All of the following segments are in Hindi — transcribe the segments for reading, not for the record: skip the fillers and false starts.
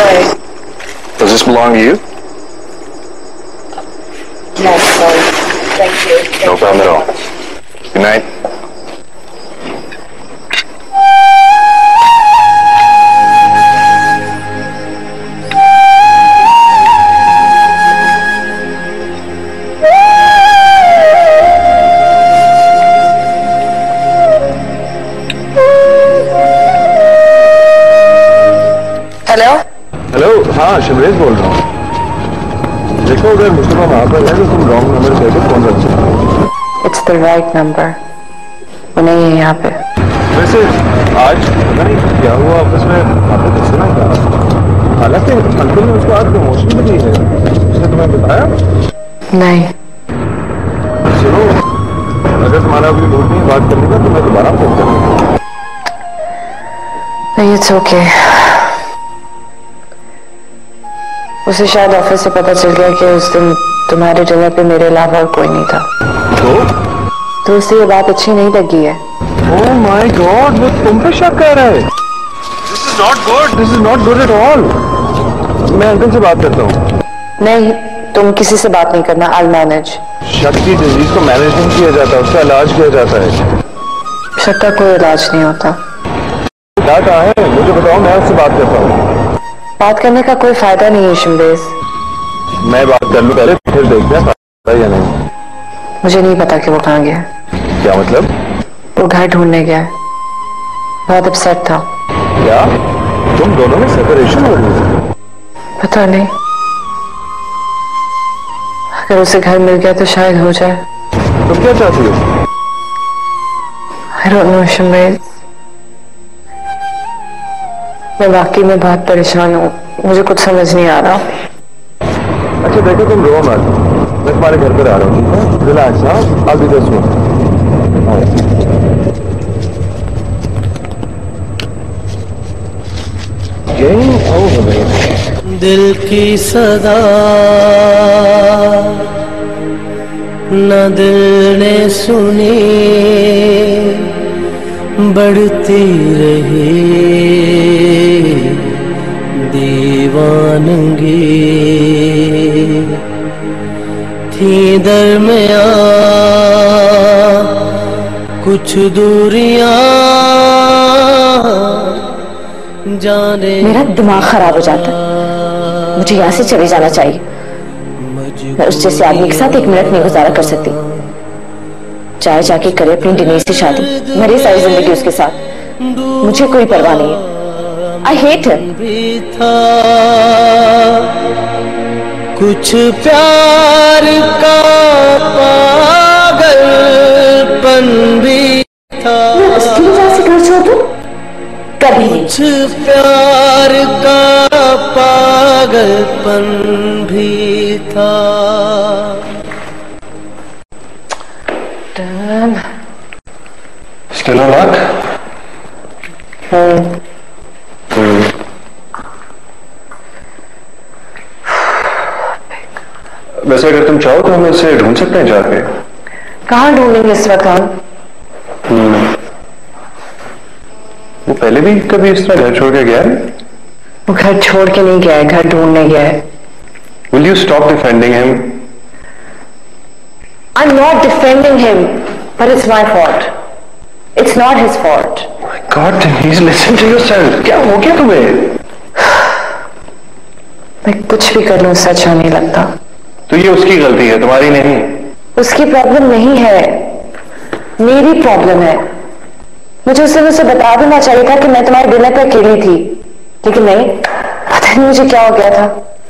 sorry. Does this belong to you? No, sorry. Thank you. No problem at all. Good night. Hello hello, हाँ शिवरेश बोल रहा हूँ। देखो अगर मुस्तफा वहाँ पर है तो तुम रॉन्ग नंबर से फोन कर सकते हो। It's the right number. वो नहीं है यहाँ पे। वैसे आज पता नहीं क्या हुआ ऑफिस में, आपने कुछ सुना क्या? हालांकि अंकल ने उसको आज प्रमोशन भी दी है, उसने तुम्हें बताया? नहीं। सुनो, अगर तुम्हारा अभी मूड नहीं बात करने का तो मैं दोबारा फोन करूँगा। नहीं, इट्स ओके। उसे शायद ऑफिस से पता चल गया कि उस दिन तुम्हारे डिनर पे मेरे अलावा और कोई नहीं था, तो उसे ये बात अच्छी नहीं लगी है। ओह माय गॉड, वो तुम पे शक कर रहा है। This is not good, this is not good at all. मैं अंकल से बात करता हूँ। नहीं, तुम किसी से बात नहीं करना। I'll manage। शक की डिजीज को मैनेज नहीं किया जाता, उसका इलाज किया जाता है। शक का कोई इलाज नहीं होता। क्या कहा है मुझे बताओ, मैं उससे बात करता हूँ। बात करने का कोई फायदा नहीं है शिमरेश। मैं बात कर लूँ पहले, फिर देखते हैं फायदा या नहीं। मुझे नहीं पता कि वो कहाँ गया। क्या मतलब? वो घर ढूंढने गया है। बहुत अपसेट था। क्या तुम दोनों में सेपरेशन हो रही है? पता नहीं, अगर उसे घर मिल गया तो शायद हो जाए। तुम क्या चाहती हो? I don't know शिमरेश, मैं वाकई में बहुत परेशान हूँ। मुझे कुछ समझ नहीं आ रहा। अच्छा देखो, तुम रो मत, मैं तुम्हारे घर पर आ रहा हूँ, ठीक है? रिलैक्स। हाँ, I'll be there soon. Game over, baby. दिल की सदा न दिल ने सुनी, बढ़ती रही दीवानगी। थी दरमियां कुछ दूरियां, जाने मेरा दिमाग खराब हो जाता है। मुझे यहाँ से चले जाना चाहिए। मैं उस जैसे आदमी के साथ 1 मिनट नहीं गुजारा कर सकती। चाहे जाके करे अपनी दिनेश से शादी, मरे सारी जिंदगी उसके साथ, मुझे कोई परवाह नहीं है। I hate him. कुछ प्यार का पागलपन भी था। मैं उसकी वजह से घर छोड़ दूं? कभी नहीं। कुछ प्यार का पागलपन भी था। Still on luck? वैसे अगर तुम चाहो तो हम इसे ढूंढ सकते हैं जाके। कहाँ ढूंढेंगे इस वक्त हम? वो पहले भी कभी इस तरह घर छोड़ के गया है? वो घर छोड़ के नहीं गया है, घर ढूंढने गया है। Will you stop defending him? I'm not defending him, but it's my fault. It's not his fault. My God, Denise, listen to yourself. क्या हो गया तुम्हें? मैं कुछ भी कर लूं सच होने लगता। तो ये उसकी गलती है, तुम्हारी नहीं। उसकी प्रॉब्लम नहीं है, मेरी प्रॉब्लम है। मुझे उसे बता देना चाहिए था कि मैं तुम्हारे डिनर पर अकेली थी, लेकिन नहीं, पता नहीं मुझे क्या हो गया था।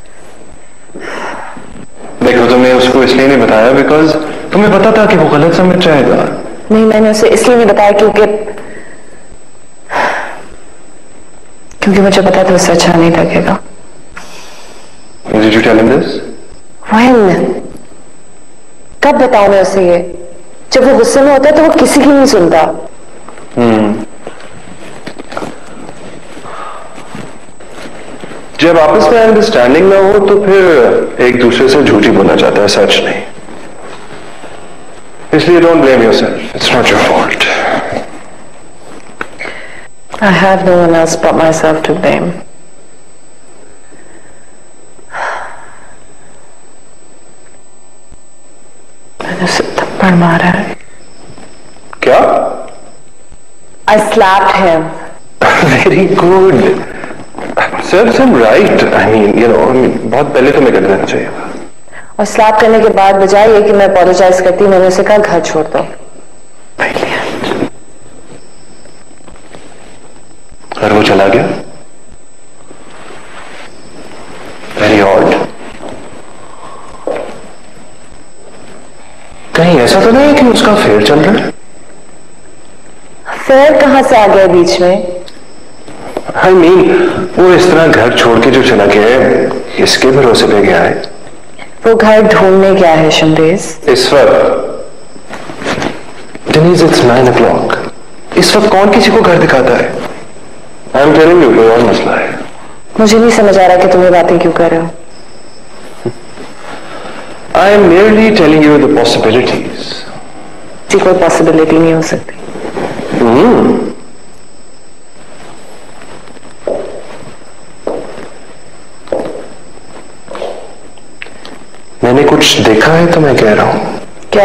देखो, तुमने उसको इसलिए नहीं बताया बिकॉज तुम्हें पता था कि वो गलत समझ जाएगा। नहीं, मैंने उसे इसलिए नहीं बताया क्योंकि मुझे पता था उससे अच्छा नहीं लगेगा। Did you tell him this? When? कब बताऊं मैं उसे ये? जब वो गुस्से में होता है तो वो किसी की नहीं सुनता। जब आपस में अंडरस्टैंडिंग ना हो तो फिर एक दूसरे से झूठी बोलना चाहता है, सच नहीं। इसलिए don't blame yourself, it's not your fault. I have no one else but myself to blame. उसे थप्पड़ मारा है। क्या? I slapped him. Very good. Serves him right. I mean, बहुत पहले तो मैं कर देना चाहिए था। और स्लैप करने के बाद बजाय ये कि मैं अपोलोजाइज करती, मैंने उसे कहा घर छोड़ दो। और वो चला गया। Very odd. कहीं ऐसा तो नहीं है कि उसका अफेयर चल रहा है? अफेयर कहां से आ गया बीच में? I mean, वो इस तरह घर छोड़ के जो चला गया है, इसके भरोसे पे गया है। वो घर ढूंढने गया है शमरेज। इस वक्त डेनीज, it's 9 o'clock. इस वक्त कौन किसी को घर दिखाता है? आई एम टेलिंग यू, कोई और मसला है। मुझे नहीं समझ आ रहा कि तुम ये बातें क्यों कर रहे हो। I am merely telling you the possibilities. कोई पॉसिबिलिटी नहीं हो सकती। मैंने कुछ देखा है तो मैं कह रहा हूं। क्या?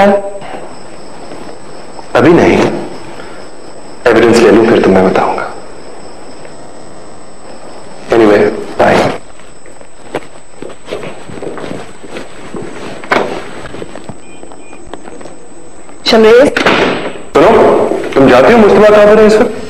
अभी नहीं, एविडेंस ले लूं फिर तो मैं बताऊंगा। Anyway, bye. शमरेज, सुनो, तुम जाती हो मुस्तफा कहां पर है इस वक्त?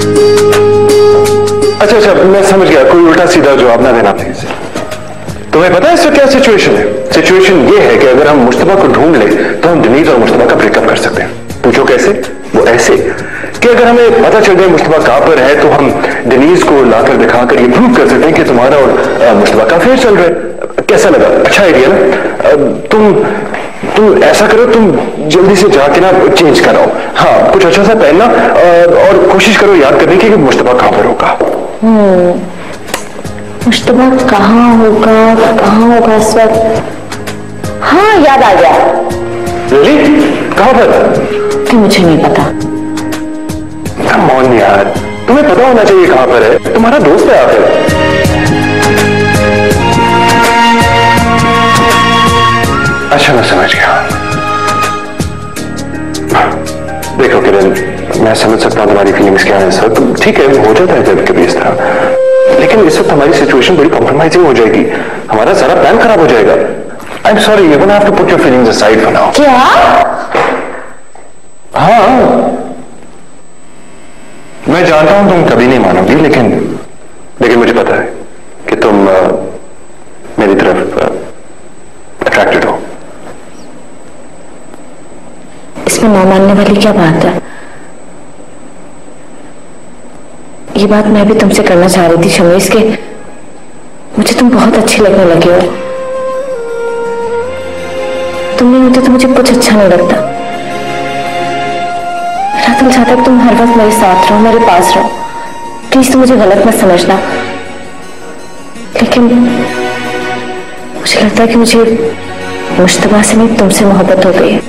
अच्छा, मैं समझ गया, कोई उल्टा सीधा जवाब ना देना प्लीज। तुम्हें पता है इससे क्या सिचुएशन है? सिचुएशन ये है कि अगर हम मुस्तफा को ढूंढ ले तो हम डेनीज और मुस्तफा का ब्रेकअप कर सकते हैं। पूछो कैसे? वो ऐसे कि अगर हमें पता चल जाए मुस्तफा कहां पर है तो हम डेनीज को लाकर दिखाकर ये प्रूव कर सकते हैं कि तुम्हारा और मुस्तफा का अफेयर चल रहा है। कैसा लगा? अच्छा आइडिया ना? तुम ऐसा करो, तुम जल्दी से जाके ना चेंज कराओ। हाँ, कुछ अच्छा सा पहनना और कोशिश करो याद करने की कि मुस्तफा कहां पर होगा। मुस्तफा कहाँ होगा इस वक्त? हाँ, याद आ गया। रियली? कहां पर? कि मुझे नहीं पता। कम ऑन यार, तुम्हें पता होना चाहिए कहां पर है, तुम्हारा दोस्त है आखिर। अच्छा, मैं समझ गया। देखो किरण, मैं समझ सकता हूं तुम्हारी फीलिंग्स क्या है सर। ठीक है, हो जाता है कभी कभी इस तरह, लेकिन इस वक्त हमारी सिचुएशन बड़ी कॉम्प्रोमाइजिंग हो जाएगी, हमारा सारा प्लान खराब हो जाएगा। I am sorry, you gonna have to put your feelings aside for now. क्या? हाँ, मैं जानता हूं तुम कभी नहीं मानोगी, लेकिन मुझे पता है कि तुम मेरी तरफ अट्रैक्टेड हो। इसमें ना मानने वाली क्या बात है? ये बात मैं भी तुमसे करना चाह रही थी शमरेज, के मुझे तुम बहुत अच्छी लगने लगे हो। तुम नहीं होते तो मुझे कुछ अच्छा नहीं लगता। मेरा दिल चाहता है कि तुम हर वक्त मेरे साथ रहो, मेरे पास रहो। प्लीज तुम मुझे गलत मत समझना, लेकिन मुझे लगता है कि मुझे मुस्तफा से नहीं तुमसे मोहब्बत हो गई है।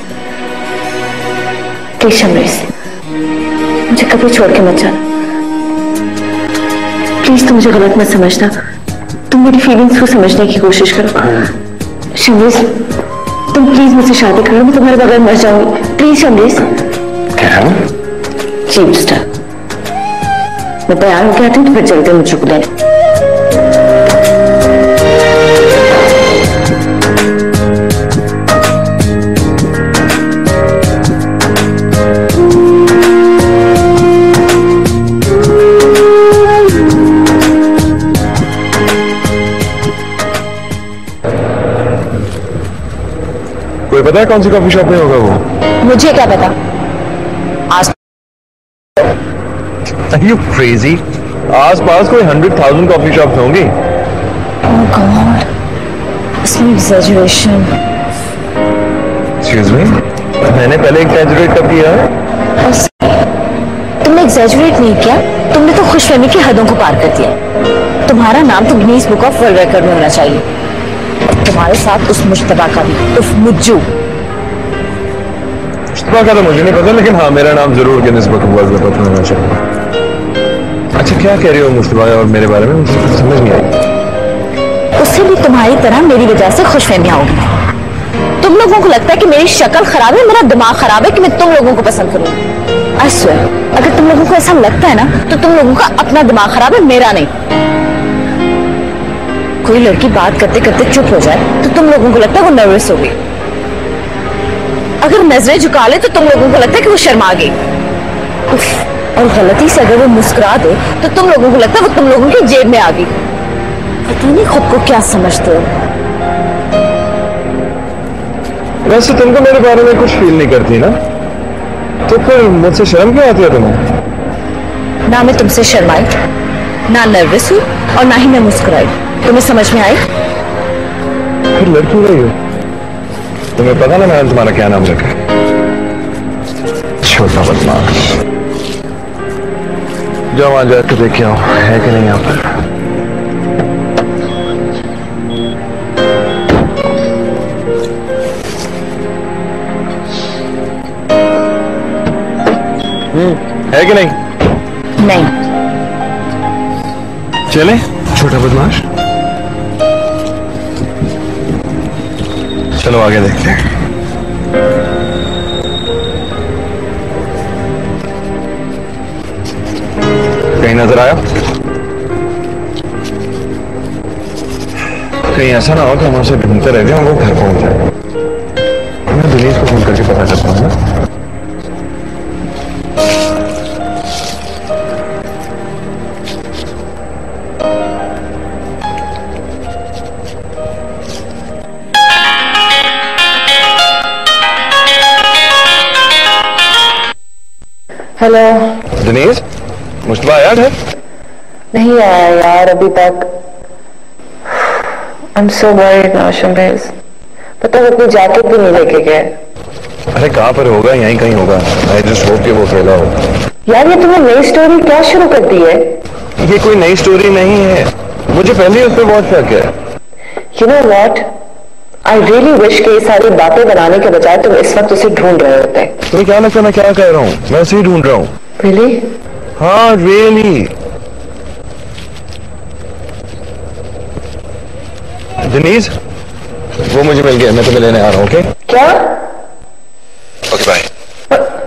प्लीज शमरेज, मुझे कभी छोड़ के मत जाना। प्लीज तुम मुझे गलत मत समझना, तुम मेरी फीलिंग्स को समझने की कोशिश करो। शमरेज, तुम प्लीज मुझसे शादी करो, मैं तुम्हारे बगैर मर जाऊंगी। प्लीज शमरेज। चीप स्टार, मैं तैयार होकर आती हूँ तो फिर चलते मुझे को लेने। कोई पता है कौन सी कॉफी शॉप में होगा वो? मुझे क्या पता? आज Are you crazy? आसपास कोई 100,000 कॉफी शॉप होंगी। Oh God, इसमें exaggeration। Excuse me? मैंने पहले exaggerate कब किया है? तुमने exaggerate नहीं किया, तुमने तो खुशफहमी की हदों को पार कर दिया। तुम्हारा नाम तो Guinness book of world record में होना चाहिए। तुम्हारे साथ उस मुश्तबा का भी, उस मुज्जू। मुश्तबा का तो मुझे नहीं पता, लेकिन हाँ, मेरा नाम जरूर Guinness book of world record में होना चाहिए। अच्छा, क्या कह रही हो मुश्तबा और मेरे बारे में? मुझे कुछ समझ नहीं आई। उससे भी तुम्हारी तरह मेरी वजह से खुशफहमियां होगी। तुम लोगों को लगता है कि मेरी शक्ल खराब है, मेरा दिमाग खराब है कि मैं तुम लोगों को पसंद करूंगी। आई स्वेयर, अगर तुम लोगों को ऐसा लगता है ना तो तुम लोगों का अपना दिमाग खराब है, मेरा नहीं। कोई लड़की बात करते करते चुप हो जाए तो तुम लोगों को लगता है वो नर्वस हो गई। अगर नजरें झुका ले तो तुम लोगों को लगता है कि वो शर्मा गई। और गलती से अगर वो मुस्कुरा दे तो तुम लोगों को लगता है वो तुम लोगों की जेब में आ गई। पता नहीं खुद को क्या समझते हो। वैसे तुमको मेरे बारे में कुछ फील नहीं करती ना, तो फिर मुझसे शर्म क्यों आती है तुम्हें? ना मैं तुमसे शर्माई, ना नर्वस हूँ और ना ही मैं मुस्कुराई। तुम्हें समझ में आई? फिर लड़की रही हो। तुम्हें पता ना मैंने तुम्हारा क्या नाम रखा? छोटा बदमाश। जाओ वहां जाकर देखे आओ है कि नहीं यहाँ पर। है कि नहीं? नहीं। चले छोटा बदमाश, चलो आगे देखते हैं। कहीं नजर आया? कहीं ऐसा ना हो कि हम उसे ढूंढते रहते हैं और वो घर पहुंच जाए। मैं दिनेश को फोन करके पता करता हूँ ना। हेलो दिनेश, मुश्तबा आया है? नहीं आया यार अभी तक। I am so worried now शम्बेज। पता है अपनी जैकेट भी नहीं लेके गए। अरे कहाँ पर होगा? यहीं कहीं होगा। आई जस्ट होप कि वो अकेला हो। यार ये तुमने नई स्टोरी क्या शुरू कर दी है? ये कोई नई स्टोरी नहीं है, मुझे पहले ही उस पर बहुत शक है। You know what, I really wish कि ये सारी बातें बनाने के बजाय तुम इस वक्त उसे ढूंढ रहे होते। तुम्हें क्या लगता है मैं क्या कह रहा हूँ? मैं उसे ही ढूंढ रहा हूँ। रियली? हाँ रियली। दिनेश, वो मुझे मिल गया, मैं तुम्हें लेने आ रहा हूँ। ओके क्या? Okay bye.